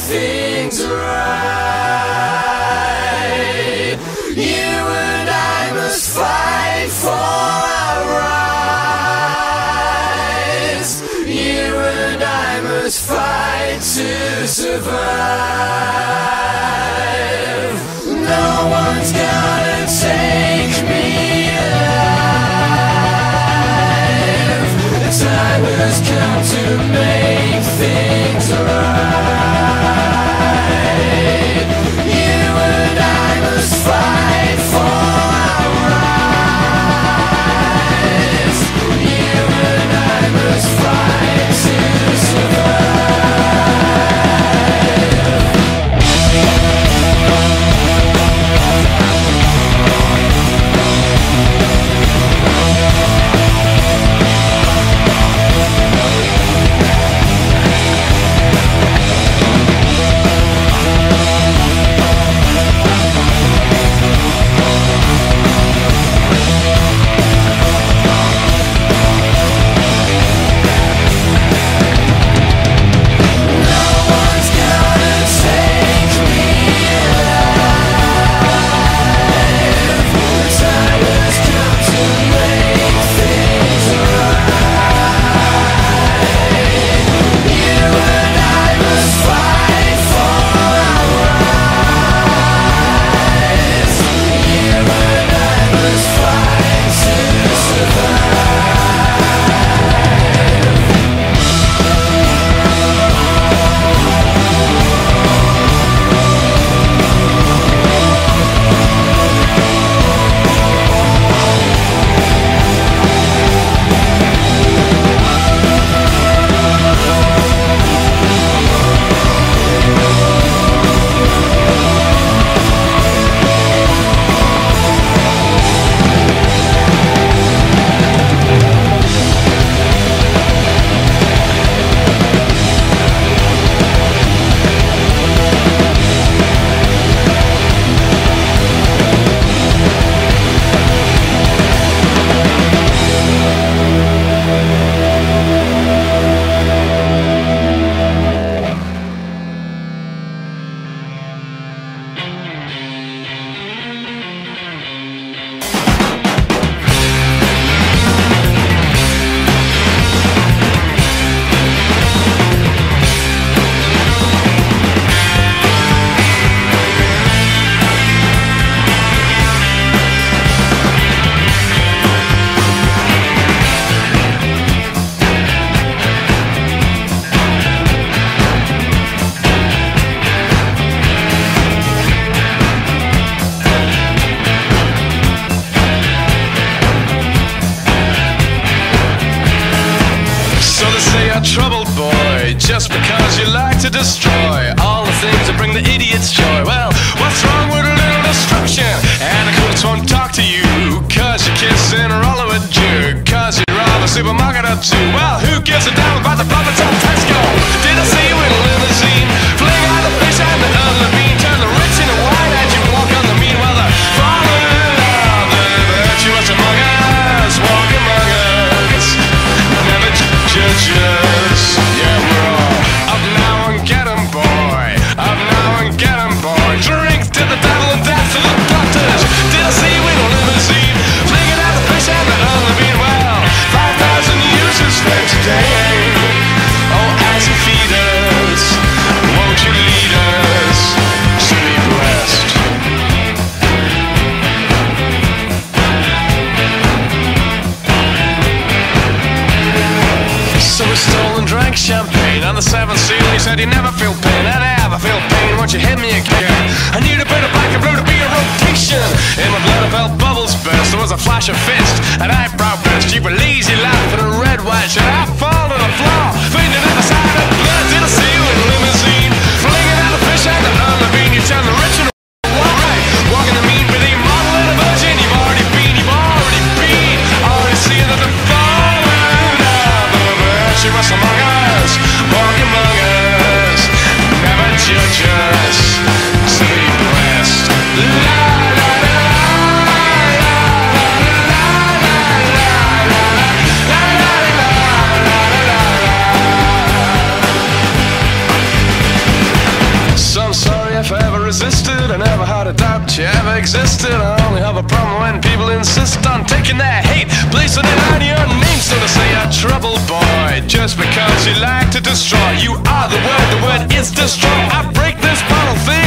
things right. You and I must fight for our rights. You and I must fight to survive. No one's gonna take me alive. The time has come to make things right. You and I must fight for our rights. You and I must fight to troubled boy, just because you like to destroy all the things that bring the idiots joy. Well, what's wrong with a little destruction? And the coolest won't talk to you, cause you're kissing a roller with Jew, cause you're on a supermarket or two. Well, who gives a damn about the profits of Tesco? Did I see you in a limousine? Fling out the fish and the other bean, turn the rich into wine as you walk on the mean. Well, the fallen love, the virtuous among us, walk among us, never judge us. Yeah, we're all up now and get 'em, boy. Up now and get 'em, boy. Drink to the devil and death to the doctors. Did I see you in a limousine? Flinging out the fish and the other bean. Well, 5,000 uses for today. Oh, as you feed us, won't you lead us to be blessed? So we stole and drank champagne on the 7th seal. He said you never feel pain, and I never feel pain once you hit me again. I need a bit of black and blue to be a rotation. In my blood I felt bubbles burst. There was a flash of fist, an eyebrow burst. You were lazy laugh in a red white shirt. I fall to the floor, fainted at the side of blood. Did I see you in a limousine? Flinging out the fish and the other bean. You turn the rich and the right, walking the mean with a model and a virgin. You've already been. Already see that the fallen of the virtuous among us, walk among us, never judge us, to be blessed. La la la la la la la la la. never resisted, I never had a doubt you ever existed. I only have a problem when people insist on taking their hate, placing it on your name. So to say a trouble boy, just because you like to destroy. You are the word is destroy. I break this bottle thing